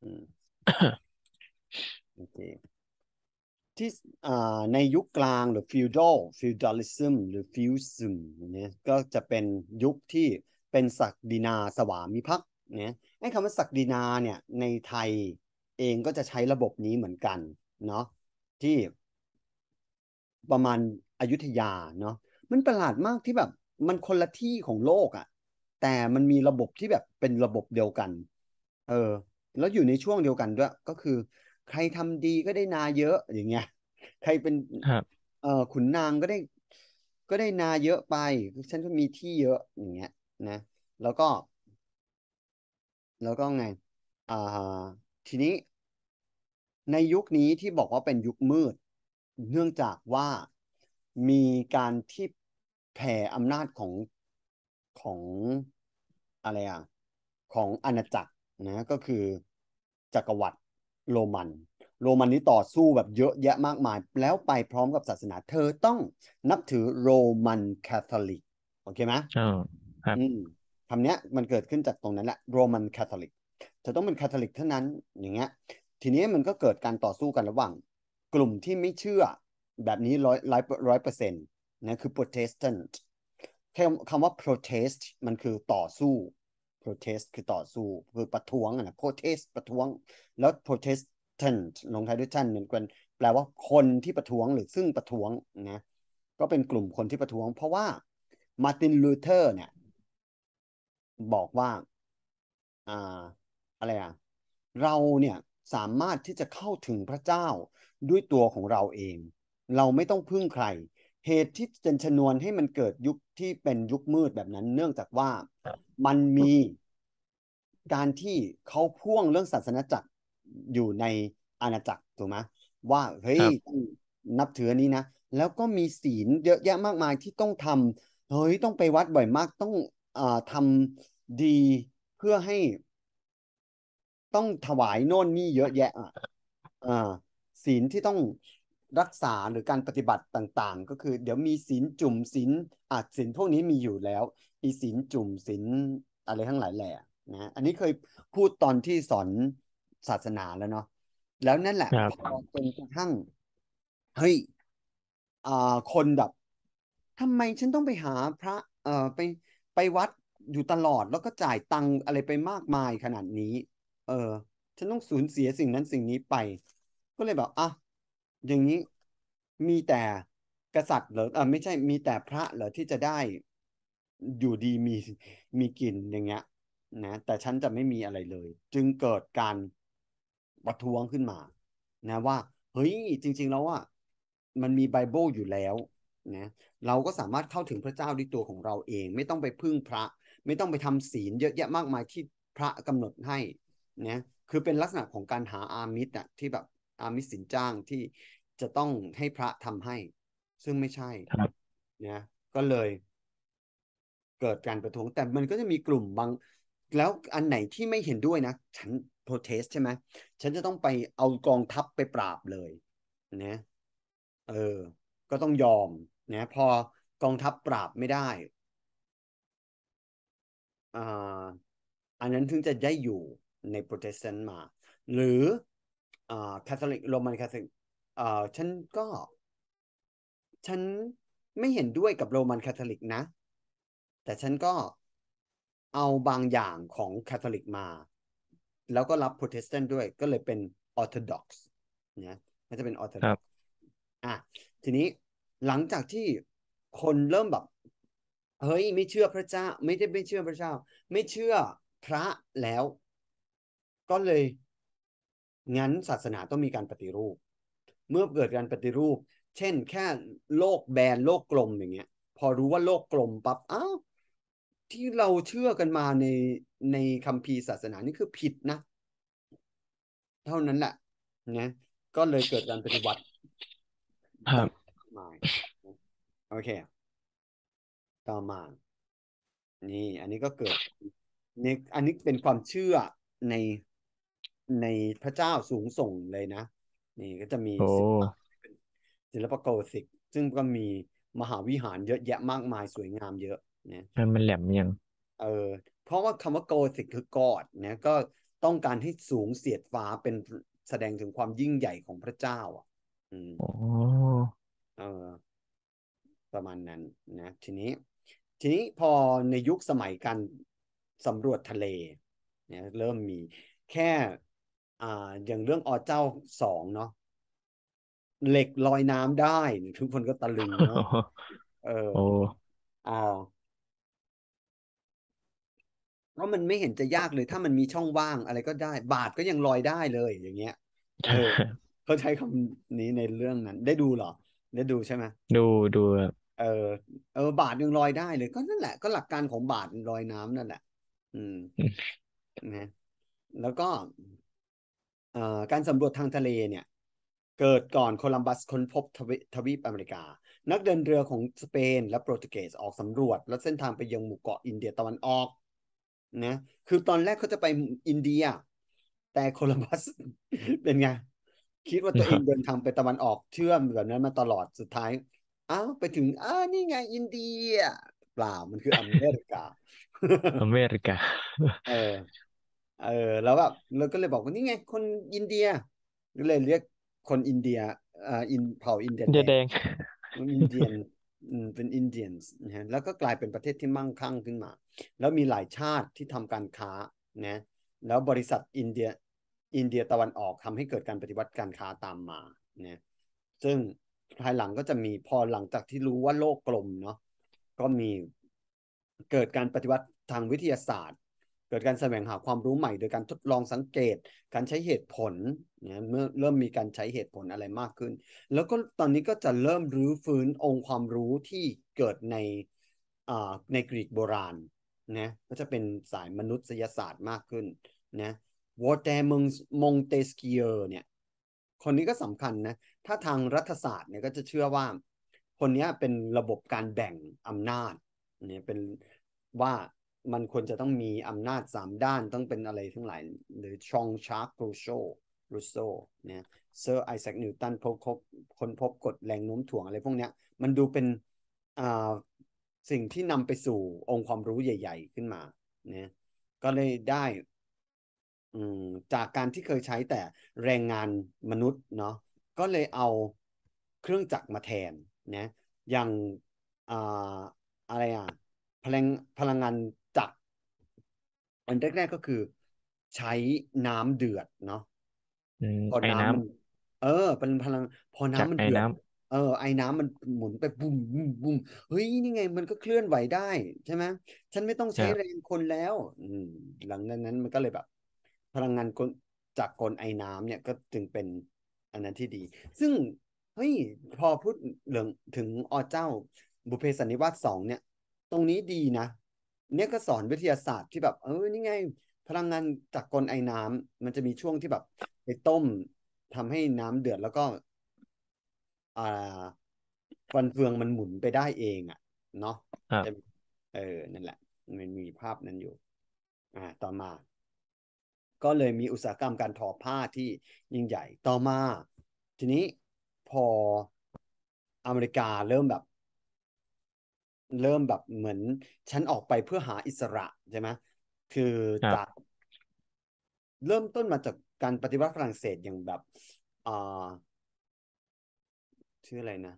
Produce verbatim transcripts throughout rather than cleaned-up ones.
อืมโอเคที่อ่าในยุคกลางหรือ feudal feudalism หรือ feudalism เนี่ยก็จะเป็นยุคที่เป็นศักดินาสวามิภักดิ์เนี่ยไอ้คำว่าศักดินาเนี่ยในไทยเองก็จะใช้ระบบนี้เหมือนกันเนาะที่ประมาณอยุธยาเนาะมันประหลาดมากที่แบบมันคนละที่ของโลกอ่ะแต่มันมีระบบที่แบบเป็นระบบเดียวกันเออแล้วอยู่ในช่วงเดียวกันด้วยก็คือใครทำดีก็ได้นาเยอะอย่างเงี้ยใครเป็นครับเอ่อขุนนางก็ได้ก็ได้นาเยอะไปฉันก็มีที่เยอะอย่างเงี้ยนะแล้วก็แล้วก็ไงอ่าทีนี้ในยุคนี้ที่บอกว่าเป็นยุคมืดเนื่องจากว่ามีการที่แผ่อำนาจของของอะไรอ่ะของอาณาจักรนะก็คือจักรวรรดิโรมันโรมันนี้ต่อสู้แบบเยอะแยะมากมายแล้วไปพร้อมกับศาสนาเธอต้องนับถือโรมันคาทอลิกโอเคไหมอ๋อครับอืมคำเนี้ยมันเกิดขึ้นจากตรงนั้นแหละโรมันคาทอลิกเธอต้องเป็นคาทอลิกเท่านั้นอย่างเงี้ย ทีนี้มันก็เกิดการต่อสู้กันระหว่างกลุ่มที่ไม่เชื่อแบบนี้ร้อยร้อยร้อยเปอร์เซ็นต์นะคือ Protestant แค่คำว่า protest มันคือต่อสู้ protest คือต่อสู้คือประท้วงนะ protest ประท้วงแล้ว Protestant ลงท้ายด้วย tant เหมือนกันแปลว่าคนที่ประท้วงหรือซึ่งประท้วงนะก็เป็นกลุ่มคนที่ประท้วงเพราะว่ามาร์ตินลูเทอร์เนี่ยบอกว่า อ่าอะไรอ่ะเราเนี่ยสามารถที่จะเข้าถึงพระเจ้าด้วยตัวของเราเองเราไม่ต้องพึ่งใครเหตุที่เป็นชนวนให้มันเกิดยุคที่เป็นยุคมืดแบบนั้นเนื่องจากว่ามันมีการที่เขาพ่วงเรื่องศาสนจักรอยู่ในอาณาจักรถูกไหมว่าเฮ้ยครับต้องนับถืออันนี้นะแล้วก็มีศีลเยอะแยะมากมายที่ต้องทำเฮ้ยต้องไปวัดบ่อยมากต้องเอ่อทำดีเพื่อให้ ต้องถวายโน่นนี่เยอะแยะอ่ะอ่าศีลที่ต้องรักษาหรือการปฏิบัติต่างๆก็คือเดี๋ยวมีศีลจุ่มศีลอ่ะศีลพวกนี้มีอยู่แล้วอีศีลจุ่มศีลอะไรทั้งหลายแหละนะอันนี้เคยพูดตอนที่สอนศาสนาแล้วเนาะแล้วนั่นแหละพอครับจนกระทั่งเฮ้ยอ่าคนแบบทำไมฉันต้องไปหาพระเอ่อไปไปวัดอยู่ตลอดแล้วก็จ่ายตังค์อะไรไปมากมายขนาดนี้เออ ฉันต้องสูญเสียสิ่งนั้นสิ่งนี้ไป ก็เลยแบบอ่ะอย่างนี้มีแต่กษัตริย์เหรอเออไม่ใช่มีแต่พระเหรอที่จะได้อยู่ดีมีมีกินอย่างเงี้ยนะแต่ฉันจะไม่มีอะไรเลยจึงเกิดการประท้วงขึ้นมานะว่าเฮ้ยจริงๆแล้วอ่ะมันมีไบเบิลอยู่แล้วนะเราก็สามารถเข้าถึงพระเจ้าด้วยตัวของเราเองไม่ต้องไปพึ่งพระไม่ต้องไปทำศีลเยอะแยะมากมายที่พระกำหนดให้ นะคือเป็นลักษณะของการหาอามิตรอะที่แบบอามิตรสินจ้างที่จะต้องให้พระทำให้ซึ่งไม่ใช่ครับนะก็เลยเกิดการประท้วงแต่มันก็จะมีกลุ่มบางแล้วอันไหนที่ไม่เห็นด้วยนะฉันโปรเทสใช่ไหมฉันจะต้องไปเอากองทัพไปปราบเลยนะเออก็ต้องยอมนะพอกองทัพปราบไม่ได้ อ่าอันนั้นถึงจะได้อยู่ในโปรเตสแตนต์มาหรืออ่าคาทอลิกโรมันคาทอลิกอ่าฉันก็ฉันไม่เห็นด้วยกับโรมันคาทอลิกนะแต่ฉันก็เอาบางอย่างของคาทอลิกมาแล้วก็รับโปรเตสแตนต์ด้วยก็เลยเป็นออร์โธดอกซ์นะมันจะเป็นออร์โธดอกซ์ครับอ่ะทีนี้หลังจากที่คนเริ่มแบบเฮ้ยไม่เชื่อพระเจ้าไม่ได้ไม่เชื่อพระเจ้า ไม่เชื่อพระแล้วก็เลยงั้นศาสนาต้องมีการปฏิรูปเมื่อเกิดการปฏิรูปเช่นแค่โลกแบนโลกกลมอย่างเงี้ยพอรู้ว่าโลกกลมปั๊บอ้าวที่เราเชื่อกันมาในในคัมภีร์ศาสนานี่คือผิดนะเท่านั้นแหละนะก็เลยเกิดการปฏิวัติต่างครับๆมายโอเคต่อมานี่อันนี้ก็เกิดในอันนี้เป็นความเชื่อใน ในพระเจ้าสูงส่งเลยนะนี่ก็จะมีโอ้ศิลปะศิลปะโกธิกซึ่งก็มีมหาวิหารเยอะแยะมากมายสวยงามเยอะนะมันมันแหลมยังเออเพราะว่าคำว่าโกธิกคือกอดนะก็ต้องการให้สูงเสียดฟ้าเป็นแสดงถึงความยิ่งใหญ่ของพระเจ้าอ่ะอืมโอ้เออประมาณนั้นนะทีนี้ทีนี้พอในยุคสมัยการสำรวจทะเลเนี่ยเริ่มมีแค่อ่าอย่างเรื่องอเจ้าสองเนาะเหล็กลอยน้ำได้ทุกคนก็ตะลึงเนาะเออโอ้อ๋อเพราะมันไม่เห็นจะยากเลยถ้ามันมีช่องว่างอะไรก็ได้บาทก็ยังลอยได้เลยอย่างเงี้ยเออใช่เขาใช้คำนี้ในเรื่องนั้นได้ดูเหรอได้ดูใช่ไหมดูดูแบบเออเออบาทยังลอยได้เลยก็นั่นแหละก็หลักการของบาทลอยน้ำนั่นแหละอืมนะแล้วก็เอ่อการสำรวจทางทะเลเนี่ยเกิดก่อนโคลัมบัสค้นพบทวีทวีปอเมริกานักเดินเรือของสเปนและโปรตุเกสออกสำรวจและเส้นทางไปยังหมู่เกาะอินเดียตะวันออกนะคือตอนแรกเขาจะไปอินเดียแต่โคลัมบัสเป็นไงคิดว่าตัวเองเดินทางไปตะวันออกเชื่อมแบบนั้นมาตลอดสุดท้าย อ้าวไปถึงอ้านี่ไงอินเดียเปล่ามันคืออเมริกาอเมริกาเออเออแล้วแบบเราก็เลยบอกว่านี่ไงคนอินเดียก็เลยเรียกคนอินเดียอ่าอินเผ่าอินเดียนแดงเดียแดงอินเดียนอืมเป็นอินเดียนนะฮะแล้วก็กลายเป็นประเทศที่มั่งคั่งขึ้นมาแล้วมีหลายชาติที่ทำการค้านะแล้วบริษัทอินเดียอินเดียตะวันออกทำให้เกิดการปฏิวัติการค้าตามมาเนี่ยซึ่งภายหลังก็จะมีพอหลังจากที่รู้ว่าโลกกลมเนาะก็มีเกิดการปฏิวัติทางวิทยาศาสตร์ เกิดการแสวงหาความรู้ใหม่โดยการทดลองสังเกตการใช้เหตุผลเนี่ยเมื่อเริ่มมีการใช้เหตุผลอะไรมากขึ้นแล้วก็ตอนนี้ก็จะเริ่มรื้อฟื้นองค์ความรู้ที่เกิดในอ่าในกรีกโบราณนะก็จะเป็นสายมนุษยศาสตร์มากขึ้นนะวอเตมงมงเตสเกียร์เนี่ยคนนี้ก็สำคัญนะถ้าทางรัฐศาสตร์เนี่ยก็จะเชื่อว่าคนนี้เป็นระบบการแบ่งอำนาจเนี่ยเป็นว่า มันควรจะต้องมีอำนาจสามด้านต้องเป็นอะไรทั้งหลายหรือชองชาร์กรูโชรูโซเนี่ยเซอร์ไอแซคนิวตันพบคบคนพบกฎแรงโน้มถ่วงอะไรพวกเนี้ยมันดูเป็นอ่าสิ่งที่นำไปสู่องค์ความรู้ใหญ่ๆขึ้นมาเนี่ยก็เลยได้อืมจากการที่เคยใช้แต่แรงงานมนุษย์เนาะก็เลยเอาเครื่องจักรมาแทนนะอย่างอ่าอะไรอ่ะ พลังพลังงานจักรอันแรกๆก็คือใช้น้ำเดือดเนาะอืมพอไอ้น้น้ำมันเออเป็นพลังพอำจากน้ำมันเดือดไอ้น้เออไอ้น้ำมันหมุนไปบุ้มบุ้มบุ้มเฮ้ยนี่ไงมันก็เคลื่อนไหวได้ใช่ไหมฉันไม่ต้องำครับใช้แรงคนแล้วอืมหลังจากนั้นมันก็เลยแบบพลังงานกลจากกลไอน้ำเนี่ยก็จึงเป็นอันนั้นที่ดีซึ่งเฮ้ยพอพูดเรื่องถึงอเจ้าบุพเพสันนิวาสสองเนี่ย ตรงนี้ดีนะเนี่ยก็สอนวิทยาศาสตร์ที่แบบเออนี่ไงพลังงานจากกลไอน้ำมันจะมีช่วงที่แบบไปต้มทำให้น้ำเดือดแล้วก็อ่าฟันเฟืองมันหมุนไปได้เองอ่ะเนาะจะครับเออนั่นแหละมันมีภาพนั้นอยู่อ่าต่อมาก็เลยมีอุตสาหกรรมการทอผ้าที่ยิ่งใหญ่ต่อมาทีนี้พออเมริกาเริ่มแบบ เริ่มแบบเหมือนฉันออกไปเพื่อหาอิสระใช่ไหมคือจากครับเริ่มต้นมาจากการปฏิวัติฝรั่งเศสอย่างแบบอ่าชื่ออะไรนะ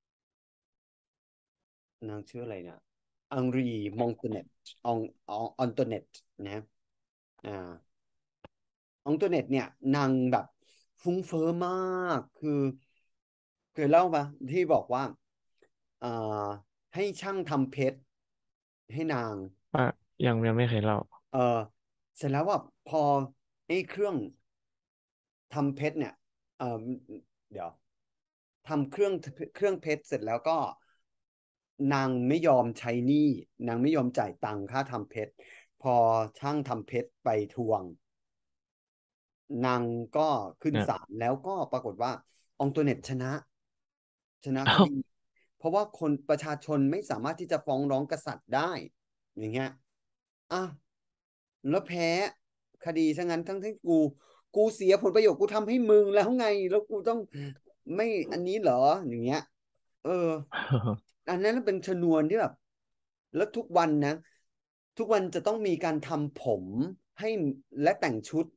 นางชื่ออะไรนะอังรีมองโตเนตองออนโตเนตนะอ่าอองโตเนตเนี่ยนางแบบฟุ้งเฟ้อมากคือเคยเล่าปะที่บอกว่าอ่าให้ช่างทำเพชรให้นางว่ายังยังไม่เคยเล่าเออเสร็จแล้วว่าพอไอ้เครื่องทำเพชรเนี่ยเออเดี๋ยวทำเครื่องเครื่องเพชรเสร็จแล้วก็นางไม่ยอมใช้หนี้นางไม่ยอมจ่ายตังค่าทำเพชรพอช่างทำเพชรไปทวงนางก็ขึ้นนะศาลแล้วก็ปรากฏว่าอองโตเนตชนะชนะเอ้าคดีเพราะว่าคนประชาชนไม่สามารถที่จะฟ้องร้องกษัตริย์ได้อย่างเงี้ยอ่ะ แล้วแพ้คดีซะงั้นทั้งที่กูกูเสียผลประโยชน์กูทำให้มึงแล้วไงแล้วกูต้องไม่อันนี้เหรออย่างเงี้ยเออ อันนั้นเป็นชนวนที่แบบแล้วทุกวันนะทุกวันจะต้องมีการทำผมให้และแต่งชุด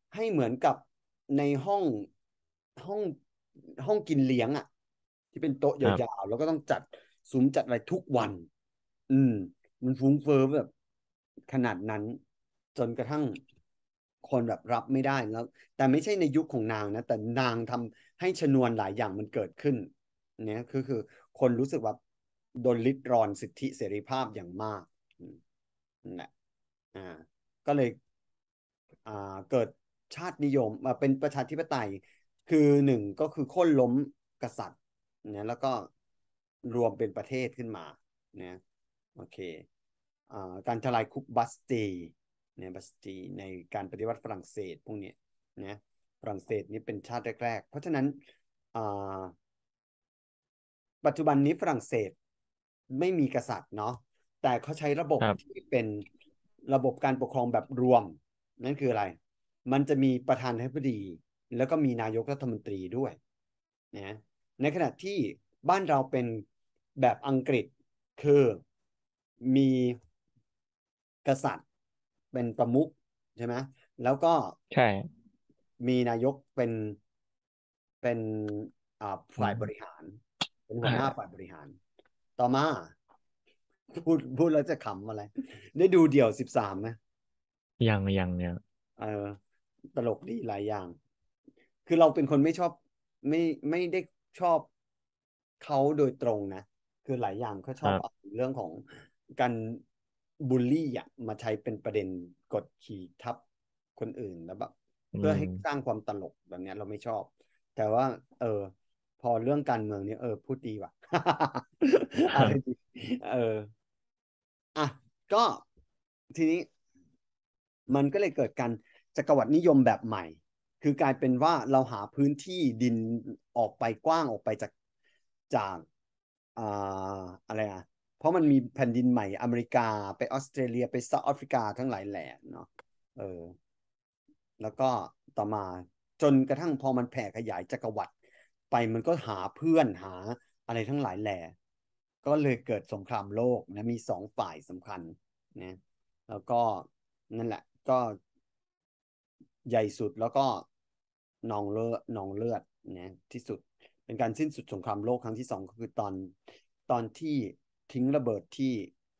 ให้เหมือนกับในห้องห้องห้องกินเลี้ยงอ่ะที่เป็นโต๊ะครับยาวๆแล้วก็ต้องจัดซุ้มจัดอะไรทุกวัน อืมมันฟุ้งเฟ้อแบบขนาดนั้นจนกระทั่งคนแบบรับไม่ได้แล้วแต่ไม่ใช่ในยุคของนางนะแต่นางทำให้ชนวนหลายอย่างมันเกิดขึ้นเนี่ยคือคือคนรู้สึกว่าโดนริดรอนสิทธิเสรีภาพอย่างมากอืมนั่นแหละอ่าก็เลยอ่าเกิดชาตินิยมมาเป็นประชาธิปไตยคือหนึ่งก็คือโค่นล้มกษัตริย์เนี่ยแล้วก็รวมเป็นประเทศขึ้นมาเนี่ย โอเคอ่าการทลายคุกบัสตีเนี่ยบัสตีในการปฏิวัติฝรั่งเศสพวกนี้นะฝรั่งเศสนี่เป็นชาติแรกๆเพราะฉะนั้นอ่าปัจจุบันนี้ฝรั่งเศสไม่มีกษัตริย์เนาะแต่เขาใช้ระบบครับที่เป็นระบบการปกครองแบบรวมนั่นคืออะไรมันจะมีประธานาธิบดีแล้วก็มีนายกรัฐมนตรีด้วยนะในขณะที่บ้านเราเป็นแบบอังกฤษคือมีกษัตริย์เป็นประมุขใช่ไหมแล้วก็ใช่มีนายกเป็นเป็นอ่าฝ่ายบริอืมหารเป็นหัวหน้าฝ่าอ่ายบริหารต่อมาพูดพูดแล้วจะขำอะไรได้ดูเดี่ยวสิบสามไหมยังยังเนี่ยเออตลกดีหลายอย่างคือเราเป็นคนไม่ชอบไม่ไม่ได้ชอบเขาโดยตรงนะคือหลายอย่างเขาชอบเอาครับเรื่องของการบูลลี่อ่ะมาใช้เป็นประเด็นกดขี่ทับคนอื่นแล้วแบบอืเพื่อให้สร้ามงความตลกแบบเนี้ยเราไม่ชอบแต่ว่าเออพอเรื่องการเมืองเนี่ยเออพูดดีว่ะ อะไรดีเอออ่ะก็ทีนี้ มันก็เลยเกิดการจักรวรรดินิยมแบบใหม่ คือกลายเป็นว่าเราหาพื้นที่ดินออกไปกว้างออกไปจากจากอ่าอะไรอ่ะเพราะมันมีแผ่นดินใหม่อเมริกาไปออสเตรเลียไปเซาท์แอฟริกาทั้งหลายแหล่เนาะเออแล้วก็ต่อมาจนกระทั่งพอมันแผ่ขยายจักรวรรดิไปมันก็หาเพื่อนหาอะไรทั้งหลายแหล่ก็เลยเกิดสงครามโลกนะมีสองฝ่ายสำคัญนะแล้วก็นั่นแหละก็ใหญ่สุดแล้วก็นองเลือดนองเลือดนะที่สุดเป็นการสิ้นสุดสงครามโลกครั้งที่สองก็คือตอนตอนที่ทิ้งระเบิดที่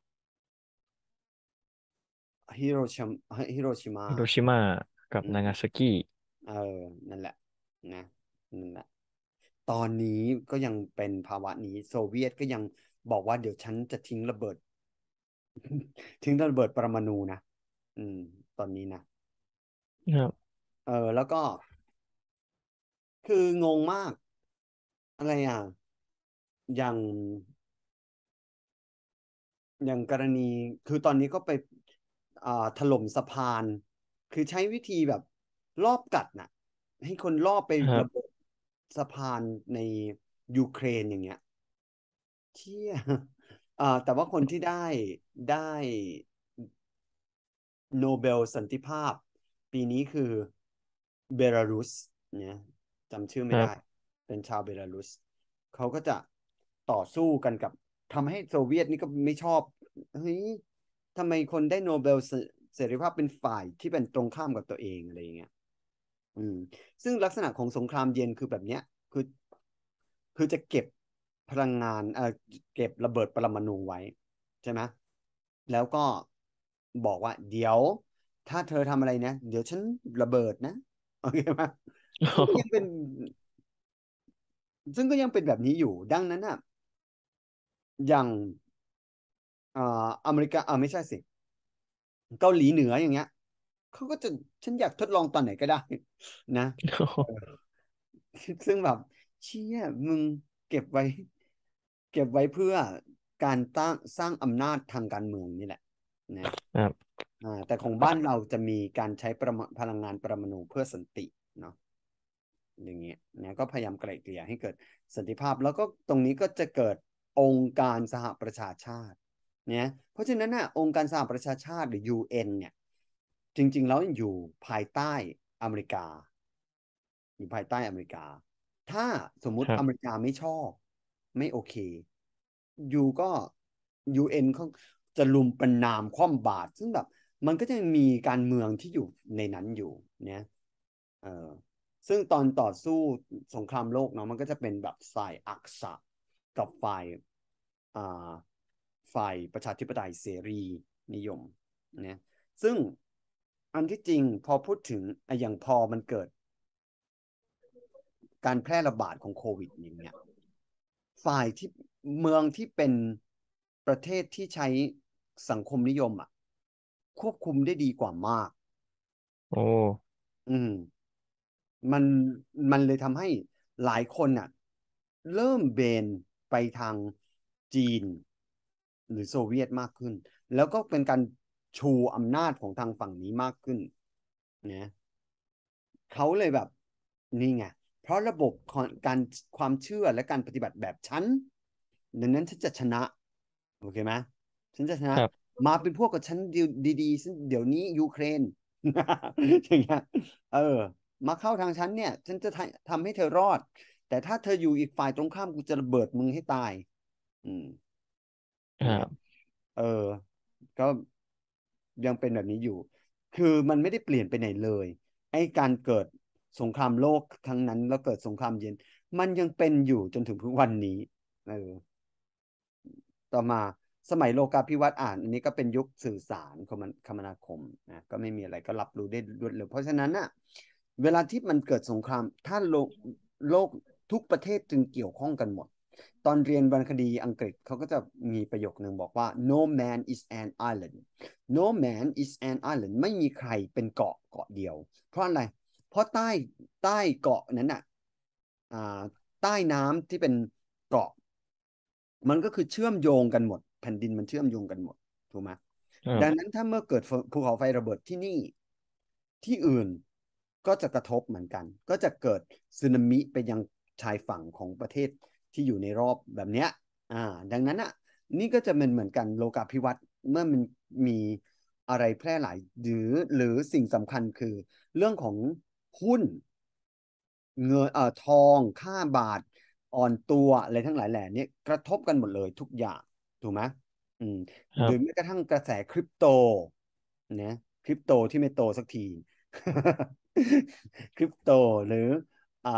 ฮิโรชิมาฮิโรชิมาฮิโรชิมากับอืมนางาซากิเออนั่นแหละนะนั่นแหละตอนนี้ก็ยังเป็นภาวะนี้โซเวียตก็ยังบอกว่าเดี๋ยวฉันจะทิ้งระเบิดทิ้งระเบิดปรมาณูนะอืมตอนนี้นะครับเออแล้วก็คืองงมากอะไรอ่ะอย่างอย่างกรณีคือตอนนี้ก็ไปอ่าถล่มสะพานคือใช้วิธีแบบรอบกัดน่ะให้คนรอบไปครับระเบิดสะพานในยูเครนอย่างเงี้ยเชี่ยอ่าแต่ว่าคนที่ได้ได้โนเบลสันติภาพปีนี้คือเบลารุสเนี่ยจำชื่อไม่ได้ครับเป็นชาวเบลารุสเขาก็จะต่อสู้กันกับทำให้โซเวียตนี่ก็ไม่ชอบเฮ้ยทำไมคนได้โนเบลเสเสรีภาพเป็นฝ่ายที่เป็นตรงข้ามกับตัวเองอะไรอย่างเงี้ยอืมซึ่งลักษณะของสงครามเย็นคือแบบเนี้ยคือคือจะเก็บพลังงานเอ่อเก็บระเบิดปรมาณูไว้ใช่ไหมแล้วก็บอกว่าเดี๋ยวถ้าเธอทำอะไรนะเดี๋ยวฉันระเบิดนะโอเคไหมซึ่งก็ยังเป็นซึ่งก็ยังเป็นแบบนี้อยู่ดังนั้นอ่ะอย่างอ่าอเมริกาอ่าไม่ใช่สิเกาหลีเหนืออย่างเงี้ยเขาก็จะฉันอยากทดลองตอนไหนก็ได้นะ ซึ่งแบบเชี่ยมึงเก็บไว้เก็บไว้เพื่อการตั้งสร้างอำนาจทางการเมืองนี่แหละนะครับอ่าแต่ของบ้านเราจะมีการใช้ประมาพลังงานปรมาณูเพื่อสันติเนาะอย่างเงี้ยนะก็พยายามไกล่เกลี่ยให้เกิดสันติภาพแล้วก็ตรงนี้ก็จะเกิดองค์การสหประชาชาติเนี่ยเพราะฉะนั้นน่ะองค์การสหประชาชาติหรือ ยู เอ็น เนี่ยจริงๆแล้วอยู่ภายใต้อเมริกา อยู่ภายใต้อเมริกา ถ้าสมมุติอเมริครับกาไม่ชอบไม่โอเคยูก็ยูเอ็นเขาจะลุมประณามคว่ำบาตรซึ่งแบบมันก็จะมีการเมืองที่อยู่ในนั้นอยู่เนี่ยเออซึ่งตอนต่อสู้สงครามโลกเนาะมันก็จะเป็นแบบฝ่ายอักษะกับฝ่ายอ่าฝ่ายประชาธิปไตยเสรีนิยมเนี่ยซึ่งอันที่จริงพอพูดถึงไอ้อย่างพอมันเกิดการแพร่ระบาดของโควิดอย่างเงี้ยฝ่ายที่เมืองที่เป็นประเทศที่ใช้สังคมนิยมอ่ะควบคุมได้ดีกว่ามากโอ้อืม มันมันเลยทำให้หลายคนน่ะเริ่มเบนไปทางจีนหรือโซเวียตมากขึ้นแล้วก็เป็นการชูอำนาจของทางฝั่งนี้มากขึ้นนะเขาเลยแบบนี่ไงเพราะระบบการความเชื่อและการปฏิบัติแบบฉันดังนั้นฉันจะชนะโอเคไหมฉันจะชนะครับมาเป็นพวกกับฉันดีๆซึ่งเดี๋ยวนี้ยูเครนอย่างเงี้ยเออ มาเข้าทางฉันเนี่ยฉันจะทำให้เธอรอดแต่ถ้าเธออยู่อีกฝ่ายตรงข้ามกูจะระเบิดมึงให้ตายอืมนะครับเออก็ยังเป็นแบบนี้อยู่คือมันไม่ได้เปลี่ยนไปไหนเลยไอ้การเกิดสงครามโลกครั้งนั้นแล้วเกิดสงครามเย็นมันยังเป็นอยู่จนถึงทุกวันนี้เออ ต่อมาสมัยโลกาภิวัตน์อ่านอันนี้ก็เป็นยุคสื่อสารคมคมนาคมนะก็ไม่มีอะไรก็รับรู้ได้รวดเร็วเพราะฉะนั้นน่ะเวลาที่มันเกิดสงครามถ้าโลกโลกทุกประเทศจึงเกี่ยวข้องกันหมดตอนเรียนวรรณคดีอังกฤษเขาก็จะมีประโยคนึงบอกว่า no man is an island no man is an island ไม่มีใครเป็นเกาะเกาะเดียวเพราะอะไรเพราะใต้ใต้เกาะนั้นน่ะอ่าใต้น้ำที่เป็นเกาะ มันก็คือเชื่อมโยงกันหมดแผ่นดินมันเชื่อมโยงกันหมดถูกไหมครับดังนั้นถ้าเมื่อเกิดภูเขาไฟระเบิดที่นี่ที่อื่นก็จะกระทบเหมือนกันก็จะเกิดสึนามิไปยังชายฝั่งของประเทศที่อยู่ในรอบแบบเนี้ยอ่าดังนั้นอ่ะนี่ก็จะเป็นเหมือนกันโลกาภิวัตน์เมื่อมันมีอะไรแพร่หลายหรือหรือสิ่งสำคัญคือเรื่องของหุ้น เงินเอ่อทองค่าบาทอ่อนตัวอะไรทั้งหลายแหล่นี้กระทบกันหมดเลยทุกอย่างถูกไหมอืมหรือแม้ครับกระทั่งกระแสคริปโตนะคริปโตที่ไม่โตสักทีคริปโตหรืออ่า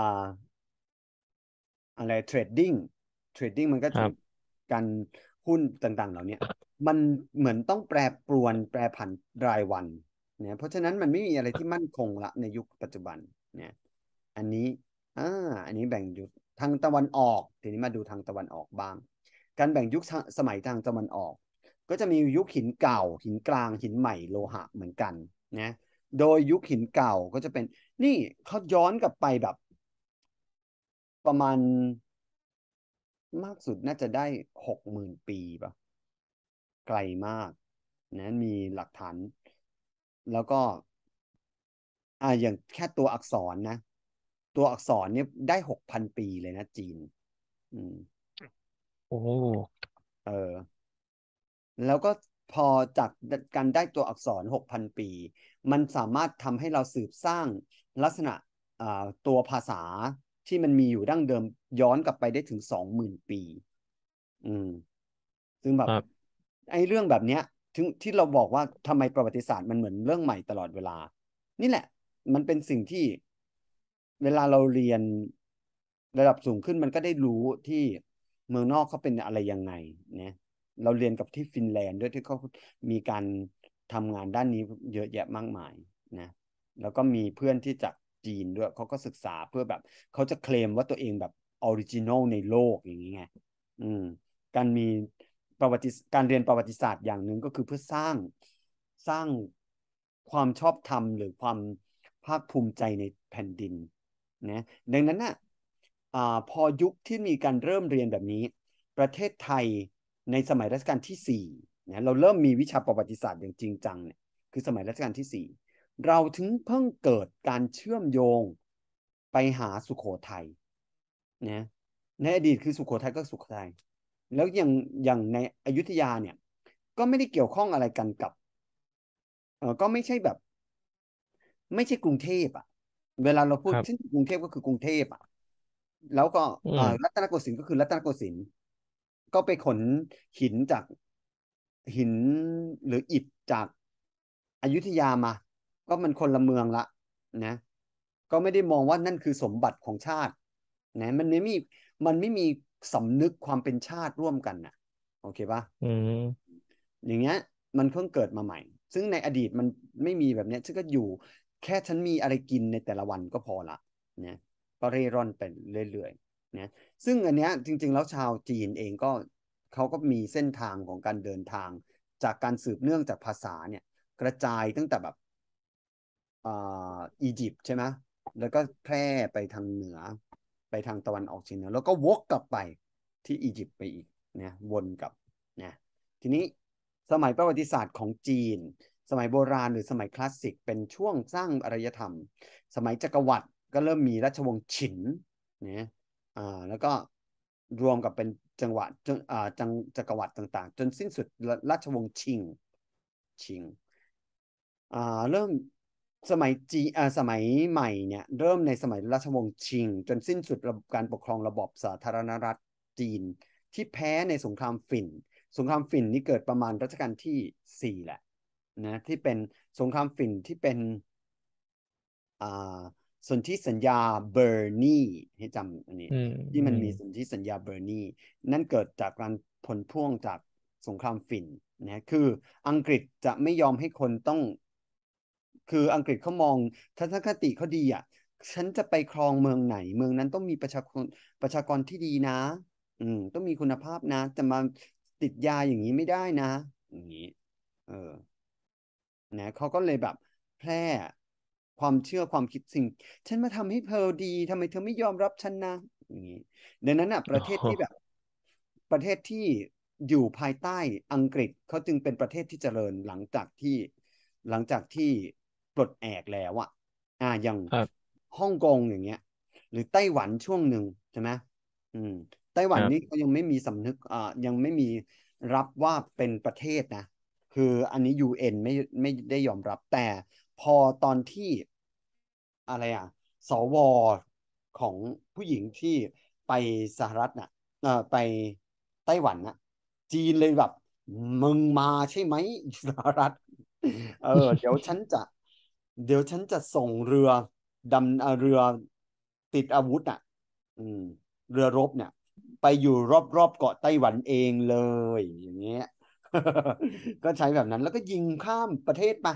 อะไรเทรดดิ้งเทรดดิ้งมันก็คือครับการหุ้นต่างๆเหล่านี้มันเหมือนต้องแปรปรวนแปรผันรายวันเนี่ยเพราะฉะนั้นมันไม่มีอะไรที่มั่นคงละในยุคปัจจุบันเนี่ยอันนี้อ่าอันนี้แบ่งยุคทางตะวันออกทีนี้มาดูทางตะวันออกบ้างการแบ่งยุคสมัยทางตะวันออกก็จะมียุคหินเก่าหินกลางหินใหม่โลหะเหมือนกันนะโดยยุคหินเก่าก็จะเป็นนี่เขาย้อนกลับไปแบบประมาณ มากสุดน่าจะได้หกหมื่นปีป่ะไกลมากนะมีหลักฐานแล้วก็อ่าอย่างแค่ตัวอักษรนะตัวอักษรเนี่ยได้หกพันปีเลยนะจีนอืมโอ้เออ แล้วก็พอจากการได้ตัวอักษรหกพันปี มันสามารถทำให้เราสืบสร้างลักษณะอ่าตัวภาษาที่มันมีอยู่ดั้งเดิมย้อนกลับไปได้ถึงสองหมื่นปีอืมซึ่งแบบครับไอ้เรื่องแบบเนี้ยถึงที่เราบอกว่าทำไมประวัติศาสตร์มันเหมือนเรื่องใหม่ตลอดเวลานี่แหละมันเป็นสิ่งที่เวลาเราเรียนระดับสูงขึ้นมันก็ได้รู้ที่เมืองนอกเขาเป็นอะไรยังไงเนี่ย เราเรียนกับที่ฟินแลนด์ด้วยที่เขามีการทำงานด้านนี้เยอะแยะมากมายนะแล้วก็มีเพื่อนที่จากจีนด้วยเขาก็ศึกษาเพื่อแบบเขาจะเคลมว่าตัวเองแบบออริจินอลในโลกอย่างนี้ไงอืมการมีประวัติการเรียนประวัติศาสตร์อย่างหนึ่งก็คือเพื่อสร้างสร้างความชอบธรรมหรือความภาคภูมิใจในแผ่นดินนะดังนั้นน่ะอ่าพอยุคที่มีการเริ่มเรียนแบบนี้ประเทศไทย ในสมัยรัชกาลที่สี่เนี่ยเราเริ่มมีวิชาประวัติศาสตร์อย่างจริงจังเนี่ยคือสมัยรัชกาลที่สี่เราถึงเพิ่งเกิดการเชื่อมโยงไปหาสุโขทัยนะในอดีตคือสุโขทัยก็สุโขทัยแล้วอย่างอย่างในอยุธยาเนี่ยก็ไม่ได้เกี่ยวข้องอะไรกันกับเออก็ไม่ใช่แบบไม่ใช่กรุงเทพอ่ะเวลาเราพูดที่ครับกรุงเทพก็คือกรุงเทพอ่ะแล้วก็อือ่ารัมตนโกสินทร์ก็คือรัตนโกสินทร์ ก็ไปขนหินจากหินหรืออิฐจากอยุธยามาก็มันคนละเมืองละนะก็ไม่ได้มองว่านั่นคือสมบัติของชาตินะมันไม่มีมันไม่มีสำนึกความเป็นชาติร่วมกันนะโอเคปะอืมอย่างเงี้ยมันเพิ่งเกิดมาใหม่ซึ่งในอดีตมันไม่มีแบบเนี้ยฉันก็อยู่แค่ฉันมีอะไรกินในแต่ละวันก็พอละนะก็เร่ร่อนไปเรื่อยๆนะซึ่งอันเนี้ยจริงๆแล้วชาวจีนเองก็เขาก็มีเส้นทางของการเดินทางจากการสืบเนื่องจากภาษาเนี่ยกระจายตั้งแต่แบบอ่าอียิปต์ใช่ไหมแล้วก็แพร่ไปทางเหนือไปทางตะวันออกเฉียงเหนือแล้วก็วกกลับไปที่อียิปต์ไปอีกนะวนกลับนะทีนี้สมัยประวัติศาสตร์ของจีนสมัยโบราณหรือสมัยคลาสสิกเป็นช่วงสร้างอารยธรรมสมัยจักรวรรดิก็เริ่มมีราชวงศ์ฉินนะอ่าแล้วก็รวมกับเป็นจังหวะจนอ่าจังจักรวรรดิต่างๆจนสิ้นสุดราชวงศ์ชิงชิง อ่าเริ่มสมัยจีอ่าสมัยใหม่เนี่ยเริ่มในสมัยราชวงศ์ชิงจนสิ้นสุดระบบการปกครองระบอบสาธารณรัฐจีนที่แพ้ในสงครามฝิ่นสงครามฝิ่นนี่เกิดประมาณรัชกาลที่สี่แหละนะที่เป็นสงครามฝิ่นที่เป็นอ่าสนธิสัญญาเบอร์นีให้จำอันนี้อืมที่มันอืมมีสนธิสัญญาเบอร์นีนั่นเกิดจากการผลพ่วงจากสงครามฝิ่นนะคืออังกฤษจะไม่ยอมให้คนต้อง คืออังกฤษเขามองทัศนคติเขาดีอ่ะฉันจะไปครองเมืองไหนเมืองนั้นต้องมีประชากรประชากรที่ดีนะอืมต้องมีคุณภาพนะจะมาติดยาอย่างนี้ไม่ได้นะอย่างนี้เออนะเขาก็เลยแบบแพร่ความเชื่อความคิดสิ่งฉันมาทำให้เธอดีทำไมเธอไม่ยอมรับฉันนะอย่างนี้ดังนั้นอ่ะปโอ้ระเทศโหที่แบบประเทศที่อยู่ภายใต้อังกฤษเขาจึงเป็นประเทศที่เจริญหลังจากที่ หลังจากที่ปลดแอกแล้วอะอ่าอย่างครับฮ่องกงอย่างเงี้ยหรือไต้หวันช่วงหนึ่งใช่ไหมอืมไต้หวันนี่ครับก็ยังไม่มีสำนึกอ่ายังไม่มีรับว่าเป็นประเทศนะคืออันนี้ ยู เอ็น ไม่ไม่ได้ยอมรับแต่พอตอนที่อะไรอ่ะสวของผู้หญิงที่ไปสหรัฐน่ะเออไปไต้หวันน่ะจีนเลยแบบมึงมาใช่ไหมสหรัฐ เออเดี๋ยวฉันจะเดี๋ยวฉันจะส่งเรือดำเอ่อเรือติดอาวุธอ่ะอืมเรือรบเนี่ยไปอยู่รอบๆเกาะไต้หวันเองเลยอย่างเงี้ยก็ใช้แบบนั้นแล้วก็ยิงข้ามประเทศไป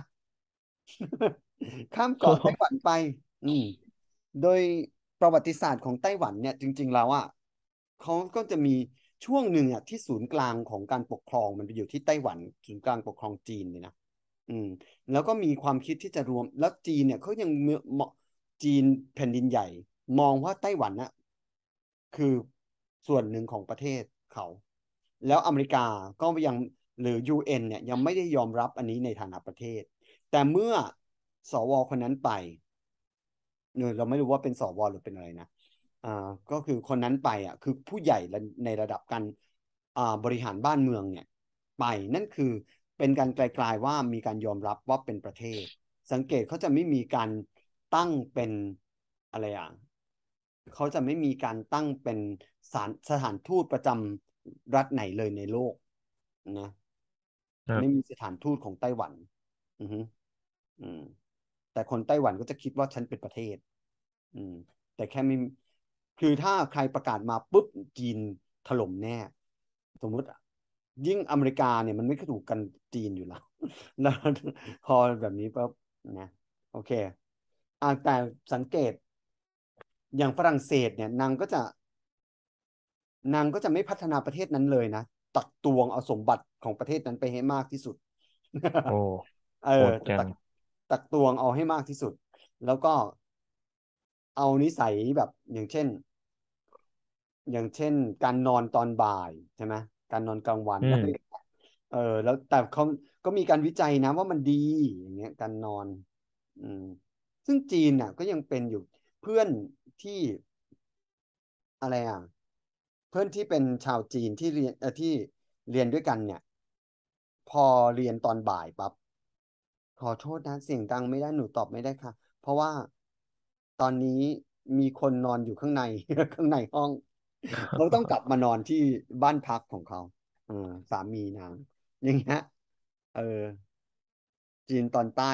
ข้ามโอ้เกาะโหไต้หวันไปอืมโดยประวัติศาสตร์ของไต้หวันเนี่ยจริงๆแล้วอ่ะเขาก็จะมีช่วงหนึ่งอ่ะที่ศูนย์กลางของการปกครองมันไปอยู่ที่ไต้หวันศูนย์กลางปกครองจีนเลยนะ อืมแล้วก็มีความคิดที่จะรวมแล้วจีนเนี่ยเขายังมองจีนแผ่นดินใหญ่มองว่าไต้หวันน่ะคือส่วนหนึ่งของประเทศเขาแล้วอเมริกาก็ยังหรือ ยู เอ็น เอ็นเนี่ยยังไม่ได้ยอมรับอันนี้ในฐานะประเทศแต่เมื่อสวคนนั้นไปเออเราไม่รู้ว่าเป็นสวหรือเป็นอะไรนะอ่าก็คือคนนั้นไปอ่ะคือผู้ใหญ่ในระดับการอ่าบริหารบ้านเมืองเนี่ยไปนั่นคือเป็นการไกลๆว่ามีการยอมรับว่าเป็นประเทศสังเกตเขาจะไม่มีการตั้งเป็นอะไรอ่ะเขาจะไม่มีการตั้งเป็นสถานสถานทูตประจำรัฐไหนเลยในโลกนะไม่มีครับสถานทูตของไต้หวันอือฮึอืมแต่คนไต้หวันก็จะคิดว่าฉันเป็นประเทศ อืมแต่แค่ไม่คือถ้าใครประกาศมาปุ๊บจีนถล่มแน่สมมุติยิ่งอเมริกาเนี่ยมันไม่ถูกกันจีนอยู่แล้วแล้วพอแบบนี้ปุ๊บนะโอเคอ่าแต่สังเกตอย่างฝรั่งเศสเนี่ยนางก็จะนางก็จะไม่พัฒนาประเทศนั้นเลยนะตักตวงเอาสมบัติของประเทศนั้นไปให้มากที่สุดโอ้เออโหดจังตักตักตวงเอาให้มากที่สุดแล้วก็เอานิสัยแบบอย่างเช่น อย่างเช่นการนอนตอนบ่ายใช่ไหมการนอนกลางวันอือะไรมเออแล้วแต่เขาก็มีการวิจัยนะว่ามันดีอย่างเงี้ยการนอนอืมซึ่งจีนน่ะก็ยังเป็นอยู่เพื่อนที่อะไรอ่ะเพื่อนที่เป็นชาวจีนที่เรียนเออที่เรียนด้วยกันเนี่ยพอเรียนตอนบ่ายปั๊บขอโทษนะเสียงดังไม่ได้หนูตอบไม่ได้ค่ะเพราะว่าตอนนี้มีคนนอนอยู่ข้างในข้างในห้อง เขาต้องกลับมานอนที่บ้านพักของเขาเออสามีนางอย่างเงี้ยเออจีนตอนใต้หรอก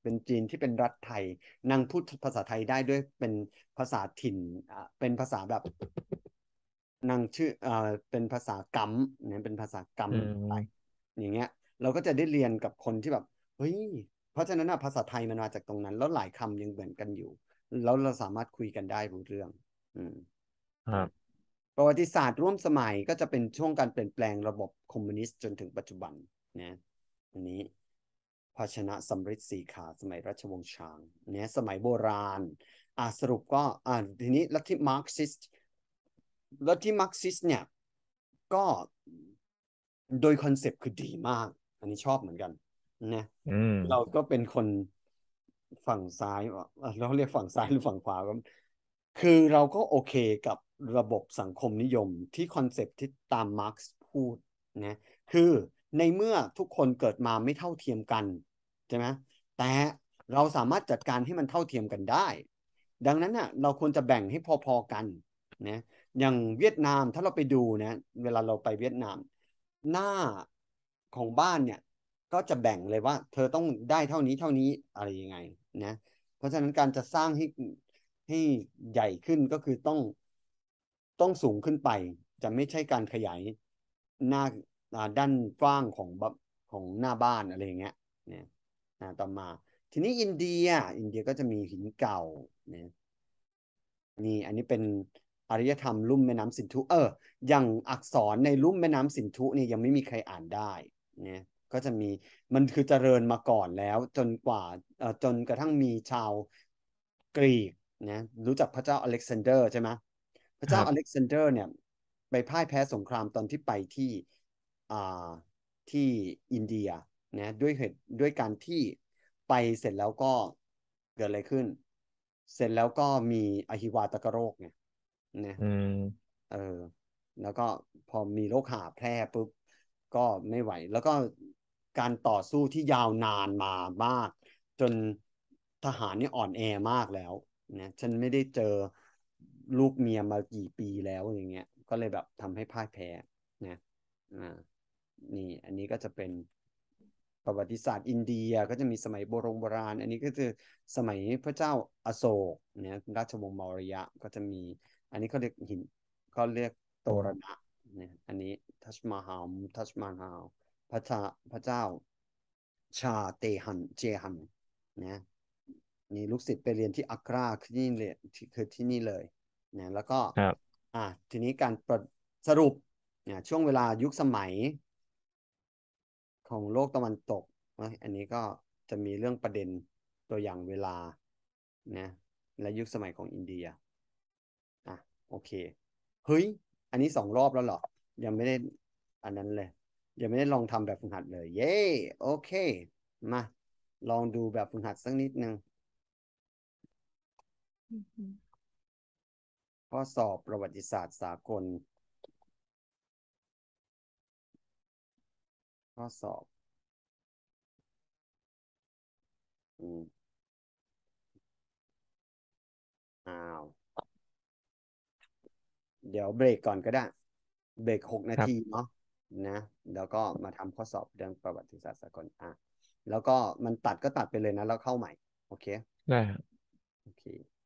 เป็นจีนที่เป็นรัฐไทยนางพูดภาษาไทยได้ด้วยเป็นภาษาถิ่นอ่าเป็นภาษาแบบนางชื่ออ่าเป็นภาษากัมเนี่ยเป็นภาษากัมอืไทยมอย่างเงี้ยเราก็จะได้เรียนกับคนที่แบบเฮ้ยเพราะฉะนั้นอะภาษาไทยมันมาจากตรงนั้นแล้วหลายคำยังเหมือนกันอยู่แล้วเราสามารถคุยกันได้รู้เรื่องอืมนะครับประวัติศาสตร์ร่วมสมัยก็จะเป็นช่วงการเปลี่ยนแปลงระบบคอมมิวนิสต์จนถึงปัจจุบันนะอันนี้ ภาชนะสำริดสีขาวสมัยรัชวงศ์ชางเนี่ยสมัยโบราณอ่าสรุปก็อ่าทีนี้ลัทธิมาร์กซิสต์ลัทธิมาร์กซิสต์เนี่ยก็โดยคอนเซปต์คือดีมากอันนี้ชอบเหมือนกันนะอืมเราก็เป็นคนฝั่งซ้ายอ่ะเราเรียกฝั่งซ้ายหรือฝั่งขวาก็คือเราก็โอเคกับระบบสังคมนิยมที่คอนเซปต์ที่ตามมาร์กซ์พูดนะคือในเมื่อทุกคนเกิดมาไม่เท่าเทียมกัน ใช่ไหมแต่เราสามารถจัดการให้มันเท่าเทียมกันได้ดังนั้นน่ะเราควรจะแบ่งให้พอๆกันนะอย่างเวียดนามถ้าเราไปดูนะเวลาเราไปเวียดนามหน้าของบ้านเนี่ยก็จะแบ่งเลยว่าเธอต้องได้เท่านี้เท่านี้อะไรยังไงนะเพราะฉะนั้นการจะสร้างให้ให้ใหญ่ขึ้นก็คือต้องต้องสูงขึ้นไปจะไม่ใช่การขยายหน้าอ่าด้านกว้างของแบบของหน้าบ้านอะไรอย่างเงี้ยเนี่ย อ่าต่อมาทีนี้อินเดียอินเดียก็จะมีหินเก่าเนี่ยนี่อันนี้เป็นอารยธรรมลุ่มแม่น้ำสินธุเอออย่างอักษรในลุ่มแม่น้ำสินธุเนี่ยยังไม่มีใครอ่านได้เนี่ยก็จะมีมันคือเจริญมาก่อนแล้วจนกว่าเอ่อจนกระทั่งมีชาวกรีกนะรู้จักพระเจ้าอเล็กซานเดอร์ใช่ไหมพระเจ้าอเล็กครับซานเดอร์เนี่ยไปพ่ายแพ้สงครามตอนที่ไปที่อ่าที่อินเดียนะด้วยเหตุด้วยการที่ไปเสร็จแล้วก็เกิดอะไรขึ้นเสร็จแล้วก็มีอหิวาตกโรคไงนะอืมเออแล้วก็พอมีโรคหาแพร่ปุ๊บก็ไม่ไหวแล้วก็การต่อสู้ที่ยาวนานมามากจนทหารนี่อ่อนแอมากแล้วนะฉันไม่ได้เจอลูกเมียมากี่ปีแล้วอย่างเงี้ยก็เลยแบบทำให้พ่ายแพ้นะอ่านี่อันนี้ก็จะเป็นประวัติศาสตร์อินเดียก็จะมีสมัยโบรงโบราณอันนี้ก็คือสมัยพระเจ้าอโศกเนี่ยราชวงศ์มௌริยะก็จะมีอันนี้เขาเรียกหินก็เรียกโตอืมรณะเนี่ยอันนี้ทัชมาฮาลทัชมาฮาลพระเจ้าพระเจ้าชาเตหันเจหันนะนี่ลูกศิษย์ไปเรียนที่อักราที่นี่เลยที่คือที่นี่เลยนะแล้วก็ครับอ่ะทีนี้การประสรุปเนี่ยช่วงเวลายุคสมัย ของโลกตะวันตกนะอันนี้ก็จะมีเรื่องประเด็นตัวอย่างเวลานะและยุคสมัยของอินเดียอ่ะโอเคเฮ้ยอันนี้สองรอบแล้วเหรอยังไม่ได้อันนั้นเลยยังไม่ได้ลองทำแบบฝึกหัดเลยเย้โอเคมาลองดูแบบฝึกหัดสักนิดนึงข้อสอบประวัติศาสตร์สากลข้อสอบอืมอ้าวเดี๋ยวเบรกก่อนก็ได้เบรกหกนาครับทีเนาะนะแล้วก็มาทำข้อสอบเรื่องประวัติศาสตร์สากลอ่ะ แล้วก็มันตัดก็ตัดไปเลยนะแล้วเข้าใหม่โอเคได้ครับโอเค